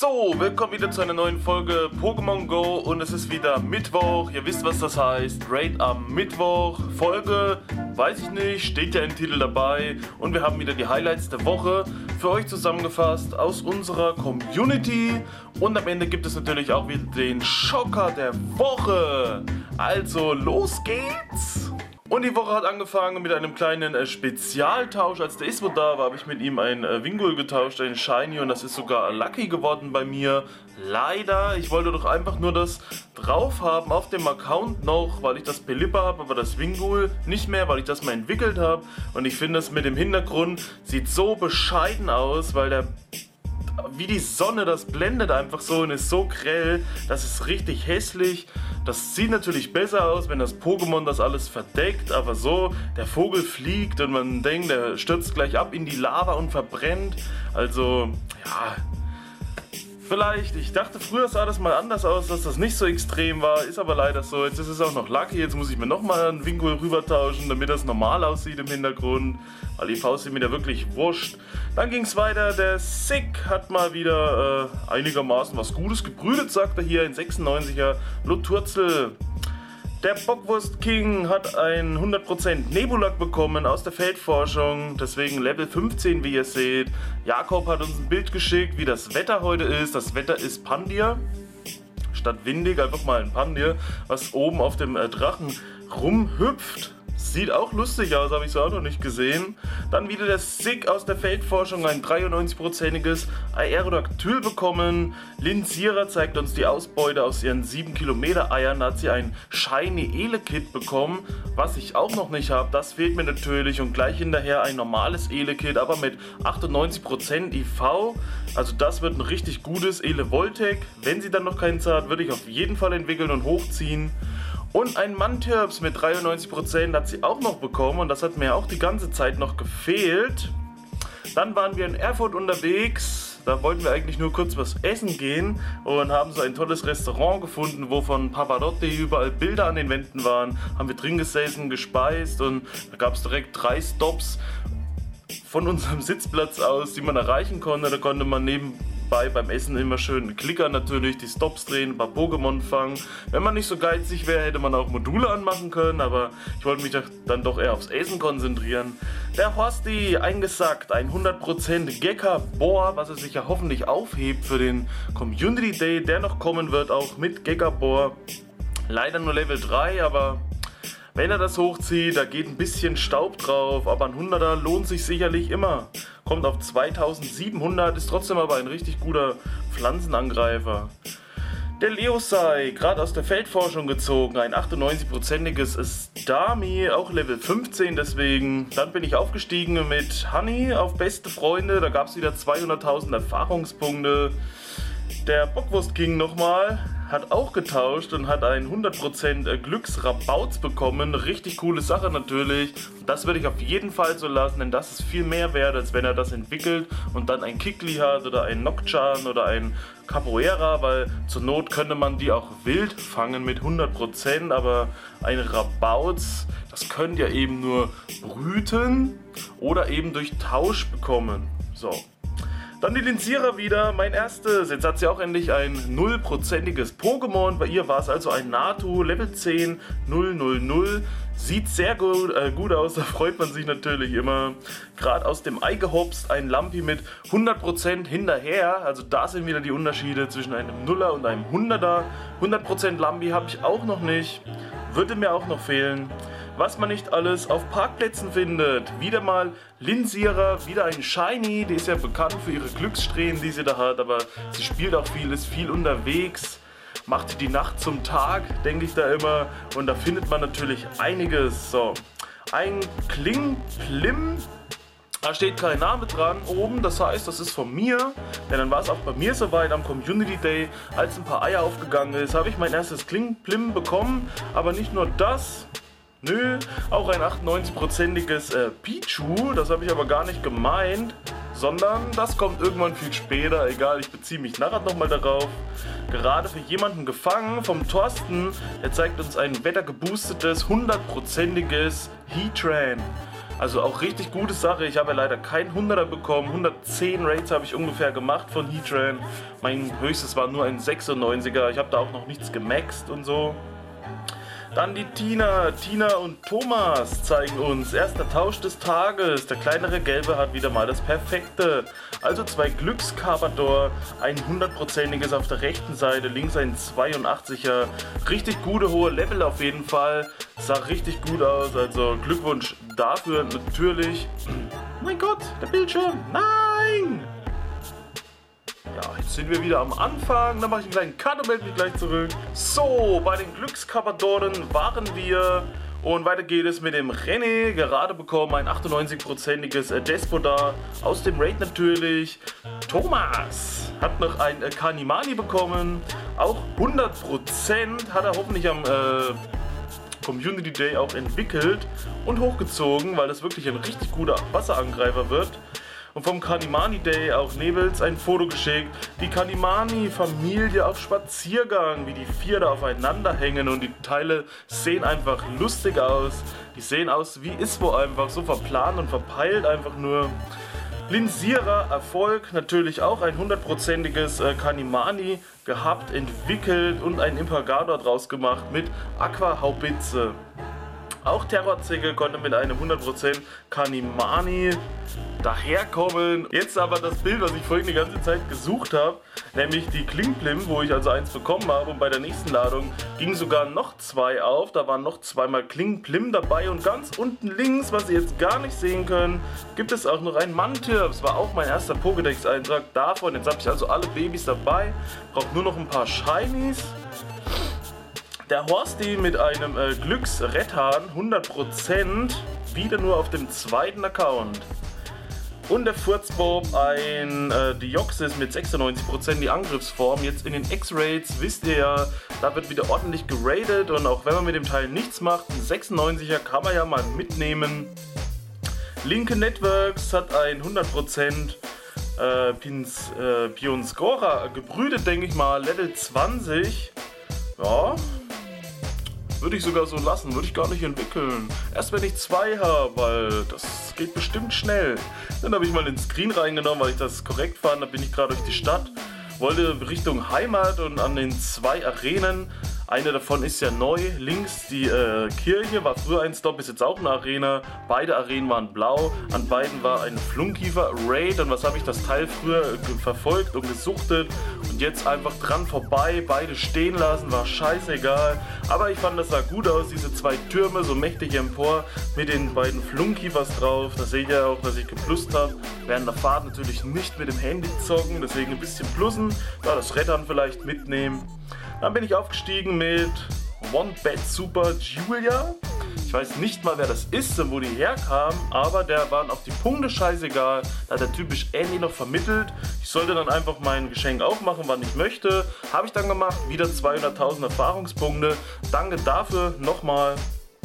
So, willkommen wieder zu einer neuen Folge Pokémon Go und es ist wieder Mittwoch. Ihr wisst, was das heißt. Raid am Mittwoch. Folge, weiß ich nicht, steht ja im Titel dabei. Und wir haben wieder die Highlights der Woche für euch zusammengefasst aus unserer Community. Und am Ende gibt es natürlich auch wieder den Schocker der Woche. Also, los geht's! Und die Woche hat angefangen mit einem kleinen Spezialtausch. Als der Ismo da war, habe ich mit ihm ein Wingull getauscht, ein Shiny, und das ist sogar Lucky geworden bei mir. Leider, ich wollte doch einfach nur das drauf haben auf dem Account noch, weil ich das Pelipper habe, aber das Wingull nicht mehr, weil ich das mal entwickelt habe. Und ich finde, das mit dem Hintergrund sieht so bescheiden aus, weil der wie die Sonne, das blendet einfach so und ist so grell, das ist richtig hässlich. Das sieht natürlich besser aus, wenn das Pokémon das alles verdeckt, aber so, der Vogel fliegt und man denkt, der stürzt gleich ab in die Lava und verbrennt. Also, ja, vielleicht, ich dachte früher sah das mal anders aus, dass das nicht so extrem war, ist aber leider so. Jetzt ist es auch noch Lucky, jetzt muss ich mir nochmal einen Wingull rüber tauschen, damit das normal aussieht im Hintergrund, weil die Faust ist mir da wirklich wurscht. Dann ging es weiter, der Sick hat mal wieder einigermaßen was Gutes gebrütet, sagt er hier, ein 96er Loturzel. Der Bockwurst King hat ein 100% Nebulak bekommen aus der Feldforschung, deswegen Level 15, wie ihr seht. Jakob hat uns ein Bild geschickt, wie das Wetter heute ist. Das Wetter ist Pandir, statt windig einfach mal ein Pandir, was oben auf dem Drachen rumhüpft. Sieht auch lustig aus, habe ich so auch noch nicht gesehen. Dann wieder der Sick aus der Feldforschung, ein 93%iges Aerodactyl bekommen. Linsira zeigt uns die Ausbeute aus ihren 7 Kilometer Eiern. Da hat sie ein Shiny Elekit bekommen, was ich auch noch nicht habe. Das fehlt mir natürlich. Und gleich hinterher ein normales Elekit, aber mit 98% IV. Also das wird ein richtig gutes Elevoltec. Wenn sie dann noch keins hat, würde ich auf jeden Fall entwickeln und hochziehen. Und ein Mantirps mit 93% hat sie auch noch bekommen und das hat mir auch die ganze Zeit noch gefehlt. Dann waren wir in Erfurt unterwegs, da wollten wir eigentlich nur kurz was essen gehen und haben so ein tolles Restaurant gefunden, wo von Pavarotti überall Bilder an den Wänden waren. Haben wir drin gesessen, gespeist und da gab es direkt 3 Stops von unserem Sitzplatz aus, die man erreichen konnte. Da konnte man nebenbei beim Essen immer schön klickern natürlich, die Stops drehen, ein paar Pokémon fangen. Wenn man nicht so geizig wäre, hätte man auch Module anmachen können, aber ich wollte mich dann doch eher aufs Essen konzentrieren. Der Horsti eingesackt, ein 100% Gekka-Bohr, was er sich ja hoffentlich aufhebt für den Community Day, der noch kommen wird, auch mit Gekka-Bohr. Leider nur Level 3, aber wenn er das hochzieht, da geht ein bisschen Staub drauf, aber ein 100er lohnt sich sicherlich immer. Kommt auf 2700, ist trotzdem aber ein richtig guter Pflanzenangreifer. Der Leosai, gerade aus der Feldforschung gezogen, ein 98%iges Stami, auch Level 15 deswegen. Dann bin ich aufgestiegen mit Honey auf Beste Freunde, da gab es wieder 200.000 Erfahrungspunkte. Der Bockwurst King nochmal, hat auch getauscht und hat einen 100% Glücksrabauz bekommen. Richtig coole Sache natürlich. Das würde ich auf jeden Fall so lassen, denn das ist viel mehr wert, als wenn er das entwickelt und dann ein Kikli hat oder ein Nocturne oder ein Capoeira, weil zur Not könnte man die auch wild fangen mit 100%, aber ein Rabauz, das könnt ihr eben nur brüten oder eben durch Tausch bekommen. So. Dann die Linsira wieder, mein erstes. Jetzt hat sie auch endlich ein 0%iges Pokémon. Bei ihr war es also ein Natu, Level 10, 000. Sieht sehr gut aus, da freut man sich natürlich immer. Gerade aus dem Ei gehopst, ein Lampi mit 100% hinterher. Also da sind wieder die Unterschiede zwischen einem Nuller und einem 100er. 100% Lampi habe ich auch noch nicht. Würde mir auch noch fehlen. Was man nicht alles auf Parkplätzen findet. Wieder mal Linsira, wieder ein Shiny. Die ist ja bekannt für ihre Glückssträhnen, die sie da hat. Aber sie spielt auch viel, ist viel unterwegs. Macht die Nacht zum Tag, denke ich da immer. Und da findet man natürlich einiges. So, ein Kling-Plim. Da steht kein Name dran oben, das heißt, das ist von mir. Denn dann war es auch bei mir soweit am Community Day, als ein paar Eier aufgegangen ist, habe ich mein erstes Kling-Plim bekommen. Aber nicht nur das. Nö, auch ein 98%iges Pichu, das habe ich aber gar nicht gemeint, sondern das kommt irgendwann viel später, egal, ich beziehe mich nachher nochmal darauf. Gerade für jemanden gefangen vom Thorsten, der zeigt uns ein wettergeboostetes 100%iges Heatran. Also auch richtig gute Sache. Ich habe ja leider kein 100er bekommen. 110 Raids habe ich ungefähr gemacht von Heatran. Mein höchstes war nur ein 96er. Ich habe da auch noch nichts gemaxt und so. Dann die Tina und Thomas zeigen uns. Erster Tausch des Tages. Der kleinere Gelbe hat wieder mal das Perfekte. Also 2 Glückscarpador, ein 100%iges auf der rechten Seite, links ein 82er. Richtig gute hohe Level auf jeden Fall. Sah richtig gut aus, also Glückwunsch dafür natürlich. Mein Gott, der Bildschirm. Nein! Ja, jetzt sind wir wieder am Anfang. Dann mache ich einen kleinen Cut und melde mich gleich zurück. So, bei den Glückscarpadoren waren wir. Und weiter geht es mit dem René. Gerade bekommen ein 98%iges Despota. Aus dem Raid natürlich. Thomas hat noch ein Kanimani bekommen. Auch 100% hat er hoffentlich am Community Day auch entwickelt und hochgezogen, weil das wirklich ein richtig guter Wasserangreifer wird. Und vom Kanimani Day auch Nebels ein Foto geschickt. Die Kanimani-Familie auf Spaziergang, wie die 4 da aufeinander hängen und die Teile sehen einfach lustig aus. Die sehen aus wie Iswo einfach, so verplant und verpeilt einfach nur. Linsierer Erfolg, natürlich auch ein 100%iges Kanimani gehabt, entwickelt und einen Imperator draus gemacht mit Aqua-Haubitze. Auch Terrorzicke konnte mit einem 100% Kanimani daherkommen. Jetzt aber das Bild, was ich vorhin die ganze Zeit gesucht habe, nämlich die Klingplim, wo ich also eins bekommen habe, und bei der nächsten Ladung gingen sogar noch 2 auf. Da waren noch 2-mal Klingplim dabei und ganz unten links, was ihr jetzt gar nicht sehen könnt, gibt es auch noch ein Mantir. Das war auch mein erster Pokédex-Eintrag davon. Jetzt habe ich also alle Babys dabei, brauche nur noch ein paar Shinies. Der Horsti mit einem Glücksrettan, 100%, wieder nur auf dem zweiten Account. Und der Furzbob ein Deoxys mit 96% die Angriffsform. Jetzt in den X-Raids, wisst ihr ja, da wird wieder ordentlich geradet. Und auch wenn man mit dem Teil nichts macht, ein 96er kann man ja mal mitnehmen. Linke Networks hat ein 100% Pionscora gebrütet, denke ich mal, Level 20. Ja, würde ich sogar so lassen, würde ich gar nicht entwickeln. Erst wenn ich 2 habe, weil das geht bestimmt schnell. Dann habe ich mal den Screen reingenommen, weil ich das korrekt fand. Da bin ich gerade durch die Stadt, wollte Richtung Heimat und an den 2 Arenen. Eine davon ist ja neu, links die Kirche, war früher ein Stop, ist jetzt auch eine Arena. Beide Arenen waren blau, an beiden war ein Flunkiefer-Raid. Und was habe ich das Teil früher verfolgt und gesuchtet und jetzt einfach dran vorbei, beide stehen lassen, war scheißegal. Aber ich fand, das sah gut aus, diese 2 Türme, so mächtig empor, mit den beiden Flunkiefers drauf. Da seht ihr auch, dass ich geplust habe. Während der Fahrt natürlich nicht mit dem Handy zocken, deswegen ein bisschen plussen, da das Rettern vielleicht mitnehmen. Dann bin ich aufgestiegen mit One Bad Super Julia. Ich weiß nicht mal, wer das ist und wo die herkam, aber der waren auf die Punkte scheißegal. Da hat der typisch Andy noch vermittelt. Ich sollte dann einfach mein Geschenk aufmachen, wann ich möchte. Habe ich dann gemacht, wieder 200.000 Erfahrungspunkte. Danke dafür nochmal.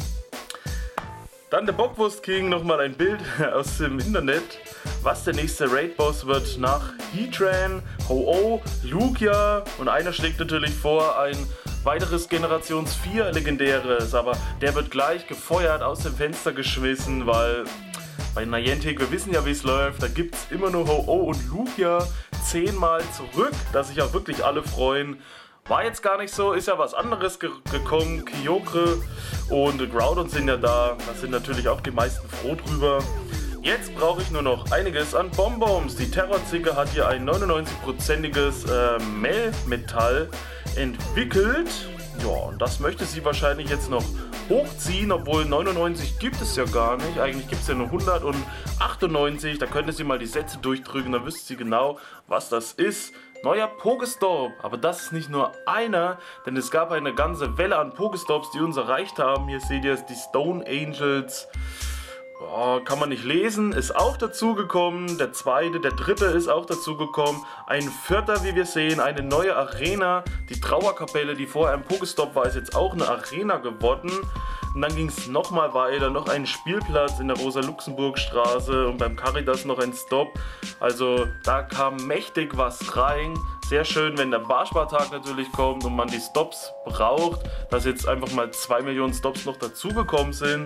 Dann der Bockwurst King, nochmal ein Bild aus dem Internet, was der nächste Raid-Boss wird nach Heatran, Ho-Oh, Lugia, und einer schlägt natürlich vor, ein weiteres Generations 4 legendäres, aber der wird gleich gefeuert, aus dem Fenster geschmissen, weil bei Niantic, wir wissen ja, wie es läuft, da gibt es immer nur Ho-Oh und Lugia 10-mal zurück, dass sich auch wirklich alle freuen. War jetzt gar nicht so, ist ja was anderes gekommen. Kyogre und Groudon sind ja da. Da sind natürlich auch die meisten froh drüber. Jetzt brauche ich nur noch einiges an Bonbons. Die Terrorzicke hat hier ein 99%iges Melmetall entwickelt. Ja, und das möchte sie wahrscheinlich jetzt noch hochziehen, obwohl 99 gibt es ja gar nicht. Eigentlich gibt es ja nur 198. Da könnte sie mal die Sätze durchdrücken, dann wüsste sie genau, was das ist. Neuer Pokestop, aber das ist nicht nur einer, denn es gab eine ganze Welle an Pokestops, die uns erreicht haben. Hier seht ihr es, die Stone Angels. Oh, kann man nicht lesen, ist auch dazugekommen. Der zweite, der dritte ist auch dazugekommen. Ein vierter, wie wir sehen, eine neue Arena. Die Trauerkapelle, die vorher ein Pokestop war, ist jetzt auch eine Arena geworden. Und dann ging es nochmal weiter, noch ein Spielplatz in der Rosa-Luxemburg-Straße und beim Caritas noch ein Stop. Also da kam mächtig was rein. Sehr schön, wenn der Barspartag natürlich kommt und man die Stops braucht, dass jetzt einfach mal 2 Millionen Stops noch dazugekommen sind.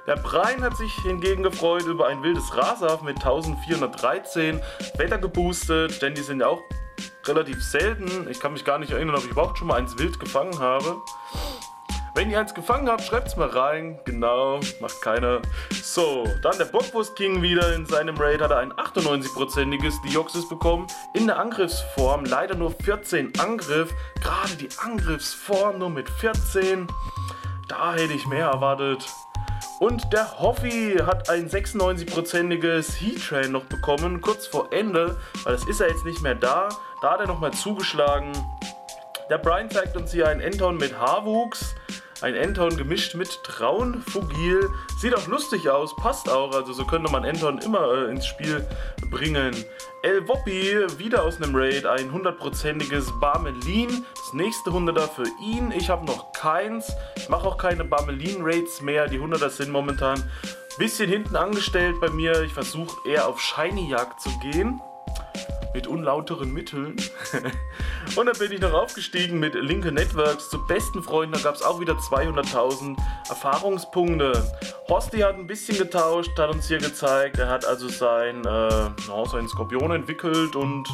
Der Brian hat sich hingegen gefreut über ein wildes Rasaf mit 1413 Wetter geboostet, denn die sind ja auch relativ selten. Ich kann mich gar nicht erinnern, ob ich überhaupt schon mal eins wild gefangen habe. Wenn ihr eins gefangen habt, schreibt es mal rein. Genau, macht keiner. So, dann der Bockwurst King wieder. In seinem Raid hat er ein 98%iges Deoxys bekommen. In der Angriffsform leider nur 14 Angriff. Gerade die Angriffsform nur mit 14. Da hätte ich mehr erwartet. Und der Hoffi hat ein 96%iges Heat-Train noch bekommen, kurz vor Ende, weil das ist er jetzt nicht mehr da. Da hat er nochmal zugeschlagen. Der Brian zeigt uns hier einen Enton mit Haarwuchs. Ein Enton gemischt mit Traunfugil. Sieht auch lustig aus, passt auch, also so könnte man Enton immer ins Spiel bringen. El Woppi, wieder aus einem Raid, ein 100%iges Barmelin. Das nächste 100er für ihn. Ich habe noch keins. Ich mache auch keine Barmelin-Raids mehr. Die 100er sind momentan ein bisschen hinten angestellt bei mir. Ich versuche eher auf Shiny-Jagd zu gehen. Mit unlauteren Mitteln. Und dann bin ich noch aufgestiegen mit Linke Networks zu besten Freunden. Da gab es auch wieder 200.000 Erfahrungspunkte. Hosti hat ein bisschen getauscht, hat uns hier gezeigt. Er hat also seinen Skorpion entwickelt und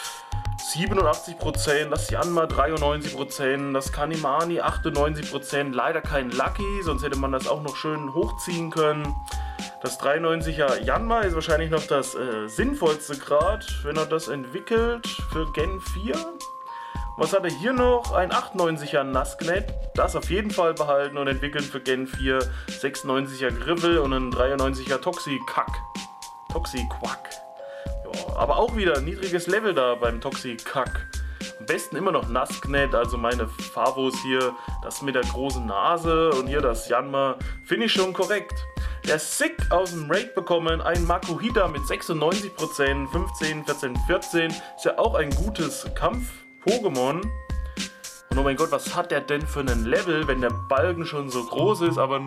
87%, das Janma 93%, das Kanimani 98%, leider kein Lucky, sonst hätte man das auch noch schön hochziehen können. Das 93er Janma ist wahrscheinlich noch das sinnvollste gerade, wenn er das entwickelt für Gen 4. Was hat er hier noch? Ein 98er Nasknet, das auf jeden Fall behalten und entwickeln für Gen 4. 96er Griffel und ein 93er Toxi-Quack. Ja, aber auch wieder ein niedriges Level da beim Toxi-Kack. Am besten immer noch Nasknet, also meine Favos hier, das mit der großen Nase und hier das Janma, finde ich schon korrekt. Der Sick aus dem Raid bekommen, ein Makuhita mit 96%, 15, 14, 14, ist ja auch ein gutes Kampf-Pokémon. Und oh mein Gott, was hat der denn für einen Level, wenn der Balken schon so groß ist, aber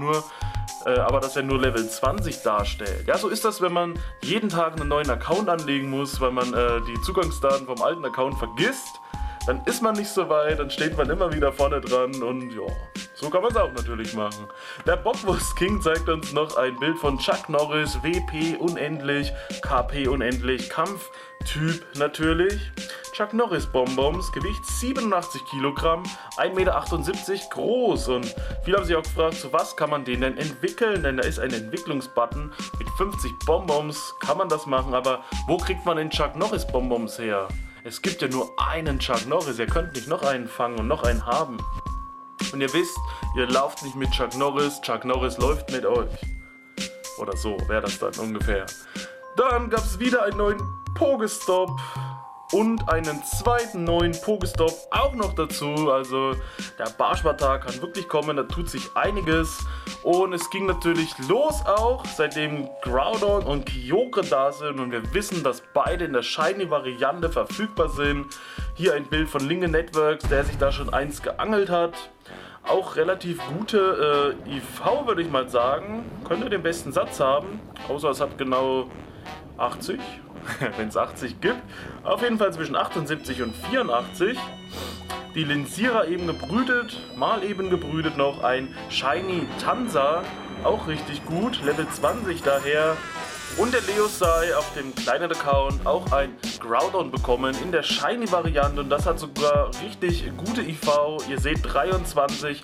dass er nur Level 20 darstellt. Ja, so ist das, wenn man jeden Tag einen neuen Account anlegen muss, weil man die Zugangsdaten vom alten Account vergisst. Dann ist man nicht so weit, dann steht man immer wieder vorne dran und ja, so kann man es auch natürlich machen. Der Bockwurst King zeigt uns noch ein Bild von Chuck Norris, WP unendlich, KP unendlich, Kampftyp natürlich. Chuck Norris Bonbons, Gewicht 87 Kilogramm, 1,78 Meter groß und viele haben sich auch gefragt, zu was kann man den denn entwickeln, denn da ist ein Entwicklungsbutton mit 50 Bonbons, kann man das machen, aber wo kriegt man den Chuck Norris Bonbons her? Es gibt ja nur einen Chuck Norris, ihr könnt nicht noch einen fangen und noch einen haben. Und ihr wisst, ihr lauft nicht mit Chuck Norris läuft mit euch. Oder so wäre das dann ungefähr. Dann gab es wieder einen neuen Pokestop und einen zweiten neuen Pokestop auch noch dazu. Also der Barschwatar kann wirklich kommen, da tut sich einiges. Und es ging natürlich los auch, seitdem Groudon und Kyogre da sind und wir wissen, dass beide in der Shiny-Variante verfügbar sind. Hier ein Bild von Linke Networks, der sich da schon eins geangelt hat. Auch relativ gute IV, würde ich mal sagen. Könnte den besten Satz haben, außer es hat genau 80, wenn es 80 gibt. Auf jeden Fall zwischen 78 und 84. Die Linsira eben gebrütet, mal eben gebrütet noch ein Shiny Tanza, auch richtig gut, Level 20 daher. Und der Leosai auf dem kleinen Account auch ein Groudon bekommen in der Shiny-Variante und das hat sogar richtig gute IV. Ihr seht 23,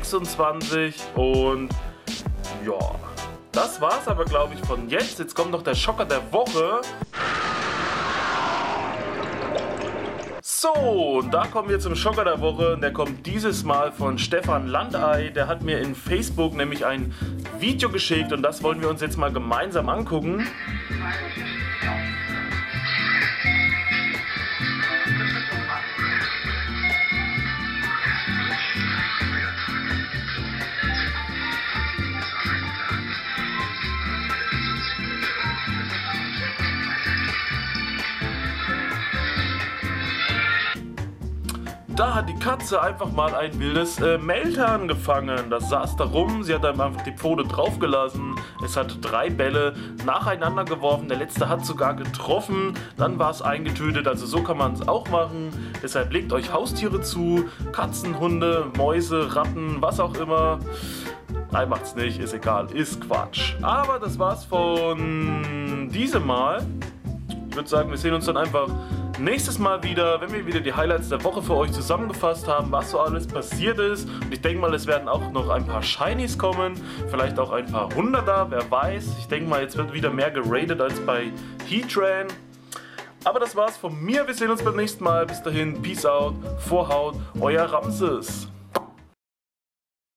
26 und ja, das war's aber glaube ich von jetzt. Jetzt kommt noch der Schocker der Woche. So, und da kommen wir zum Schocker der Woche und der kommt dieses Mal von Stefan Landei. Der hat mir in Facebook nämlich ein Video geschickt und das wollen wir uns jetzt mal gemeinsam angucken. Da hat die Katze einfach mal ein wildes Meltan gefangen. Das saß da rum, sie hat dann einfach die Pfote draufgelassen. Es hat 3 Bälle nacheinander geworfen, der letzte hat sogar getroffen. Dann war es eingetötet, also so kann man es auch machen. Deshalb legt euch Haustiere zu, Katzen, Hunde, Mäuse, Ratten, was auch immer. Nein, macht's nicht, ist egal, ist Quatsch. Aber das war's von diesem Mal. Ich würde sagen, wir sehen uns dann einfach nächstes Mal wieder, wenn wir wieder die Highlights der Woche für euch zusammengefasst haben, was so alles passiert ist. Und ich denke mal, es werden auch noch ein paar Shinies kommen, vielleicht auch ein paar Hunderter, wer weiß. Ich denke mal, jetzt wird wieder mehr geradet als bei Heatran. Aber das war's von mir, wir sehen uns beim nächsten Mal. Bis dahin, Peace out, Vorhaut, euer Ramses.